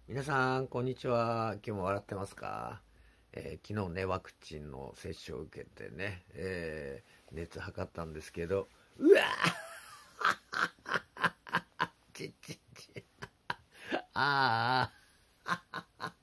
皆さん、こんにちは。今日も笑ってますか？昨日ね、ワクチンの接種を受けてね、熱測ったんですけど、うわーちっちっち。あー